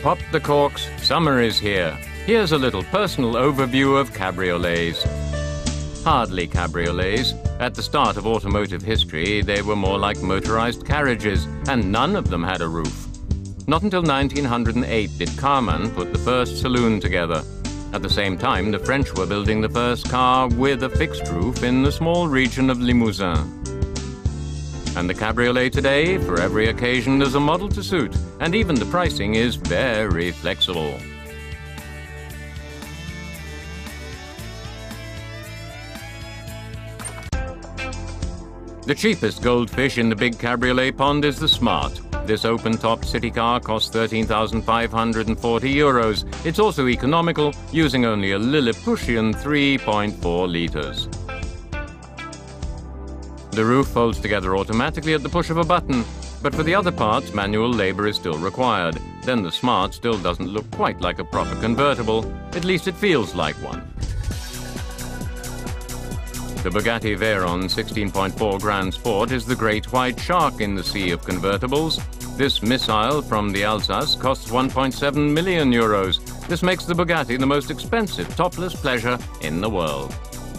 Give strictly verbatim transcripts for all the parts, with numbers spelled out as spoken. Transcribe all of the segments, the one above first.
Pop the corks, summer is here. Here's a little personal overview of cabriolets. Hardly cabriolets. At the start of automotive history, they were more like motorized carriages, and none of them had a roof. Not until nineteen oh eight did Carman put the first saloon together. At the same time, the French were building the first car with a fixed roof in the small region of Limousin. And the cabriolet today, for every occasion, there's a model to suit, and even the pricing is very flexible. The cheapest goldfish in the big cabriolet pond is the Smart. This open-top city car costs thirteen thousand five hundred forty euros. It's also economical, using only a Lilliputian three point four litres. The roof folds together automatically at the push of a button, but for the other parts, manual labour is still required. Then the Smart still doesn't look quite like a proper convertible. At least it feels like one. The Bugatti Veyron sixteen point four Grand Sport is the great white shark in the sea of convertibles. This missile from the Alsace costs one point seven million euros. This makes the Bugatti the most expensive topless pleasure in the world.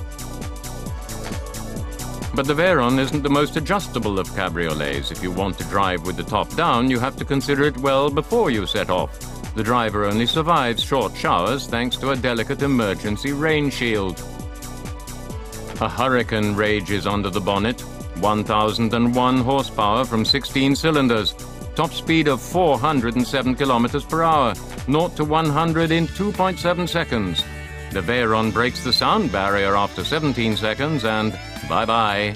But the Veyron isn't the most adjustable of cabriolets. If you want to drive with the top down, you have to consider it well before you set off. The driver only survives short showers thanks to a delicate emergency rain shield. A Hurricane rages under the bonnet, one thousand one horsepower from sixteen cylinders, top speed of four hundred seven kilometers per hour, zero to one hundred in two point seven seconds. The Veyron breaks the sound barrier after seventeen seconds and bye-bye.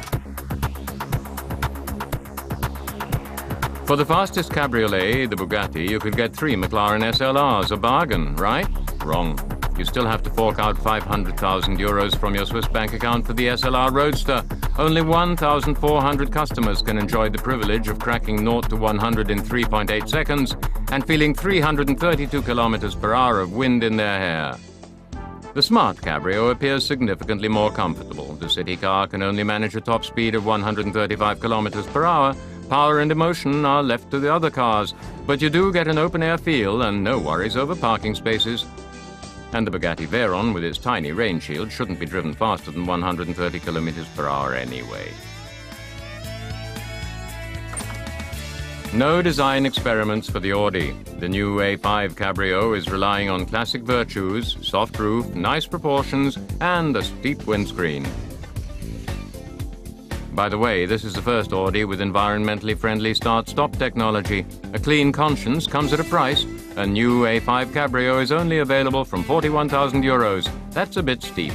For the fastest cabriolet, the Bugatti, you could get three McLaren S L Rs, a bargain, right? Wrong. You still have to fork out five hundred thousand euros from your Swiss bank account for the S L R Roadster. Only one thousand four hundred customers can enjoy the privilege of cracking zero to one hundred in three point eight seconds and feeling three hundred thirty-two kilometers per hour of wind in their hair. The Smart Cabrio appears significantly more comfortable. The city car can only manage a top speed of one hundred thirty-five kilometers per hour. Power and emotion are left to the other cars, but you do get an open-air feel and no worries over parking spaces. And the Bugatti Veyron, with its tiny rain shield, shouldn't be driven faster than one hundred thirty kilometers per hour anyway. No design experiments for the Audi. The new A five Cabrio is relying on classic virtues, soft roof, nice proportions, and a steep windscreen. By the way, this is the first Audi with environmentally friendly start-stop technology. A clean conscience comes at a price. A new A five Cabrio is only available from forty-one thousand euros. That's a bit steep.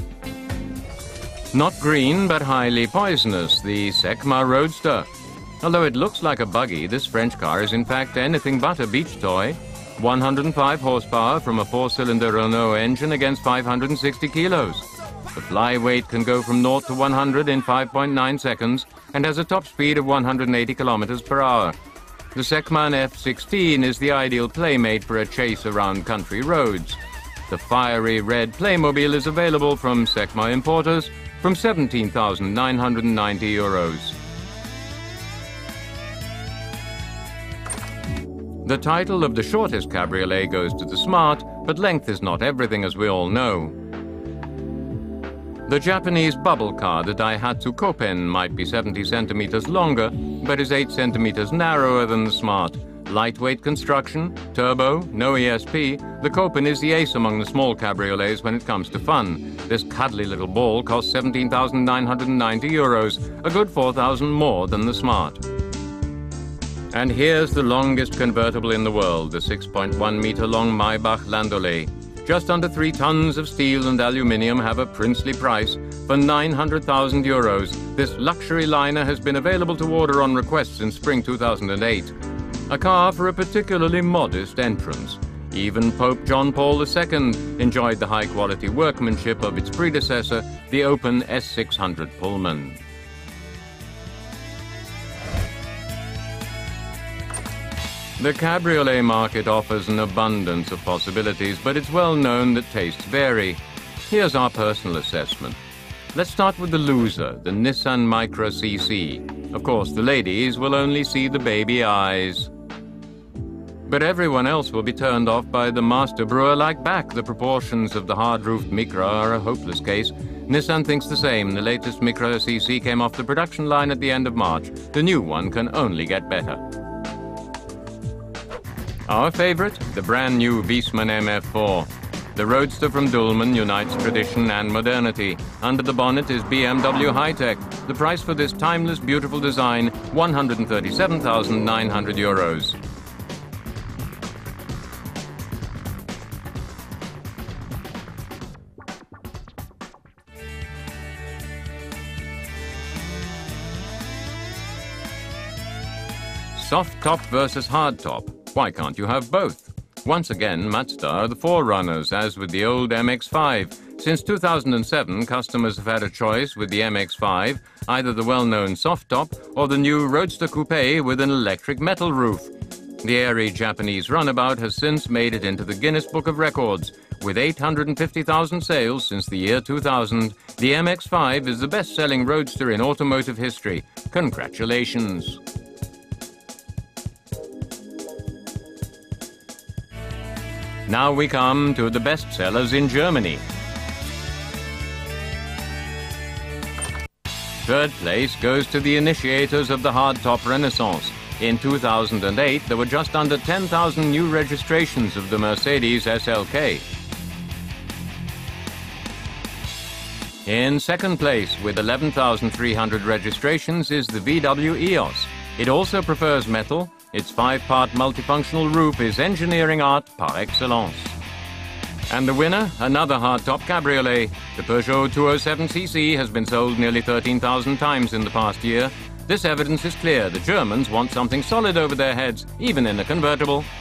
Not green, but highly poisonous, the Secma Roadster. Although it looks like a buggy, this French car is in fact anything but a beach toy. one hundred five horsepower from a four-cylinder Renault engine against five hundred sixty kilos. The flyweight can go from zero to one hundred in five point nine seconds and has a top speed of one hundred eighty kilometers per hour. The Secman F sixteen is the ideal playmate for a chase around country roads. The fiery red Playmobil is available from Secma importers from seventeen thousand nine hundred ninety euros. The title of the shortest cabriolet goes to the Smart, but length is not everything, as we all know. The Japanese bubble car, the Daihatsu Kopen, might be seventy centimeters longer, but is eight centimeters narrower than the Smart. Lightweight construction, turbo, no E S P, the Kopen is the ace among the small cabriolets when it comes to fun. This cuddly little ball costs seventeen thousand nine hundred ninety euros, a good four thousand more than the Smart. And here's the longest convertible in the world, the six point one meter long Maybach Landaulet. Just under three tons of steel and aluminium have a princely price. For nine hundred thousand euros, this luxury liner has been available to order on request since spring two thousand eight. A car for a particularly modest entrance. Even Pope John Paul the Second enjoyed the high-quality workmanship of its predecessor, the open S six hundred Pullman. The cabriolet market offers an abundance of possibilities, but it's well known that tastes vary. Here's our personal assessment. Let's start with the loser, the Nissan Micra C C. Of course, the ladies will only see the baby eyes. But everyone else will be turned off by the master brewer-like back. The proportions of the hard-roofed Micra are a hopeless case. Nissan thinks the same. The latest Micra C C came off the production line at the end of March. The new one can only get better. Our favorite, the brand new Wiesmann M F four. The roadster from Dülmen unites tradition and modernity. Under the bonnet is B M W high-tech. The price for this timeless, beautiful design, one hundred thirty-seven thousand nine hundred euros. Soft top versus hard top. Why can't you have both? Once again, Mazda are the forerunners, as with the old M X five. Since two thousand seven, customers have had a choice with the M X five, either the well-known soft top or the new Roadster Coupe with an electric metal roof. The airy Japanese runabout has since made it into the Guinness Book of Records. With eight hundred fifty thousand sales since the year two thousand, the M X five is the best-selling roadster in automotive history. Congratulations! Now we come to the bestsellers in Germany. Third place goes to the initiators of the hardtop renaissance. In two thousand eight, there were just under ten thousand new registrations of the Mercedes S L K. In second place, with eleven thousand three hundred registrations, is the V W E O S. It also prefers metal. Its five-part multifunctional roof is engineering art par excellence. And the winner, another hardtop cabriolet. The Peugeot two oh seven C C has been sold nearly thirteen thousand times in the past year. This evidence is clear. The Germans want something solid over their heads, even in a convertible.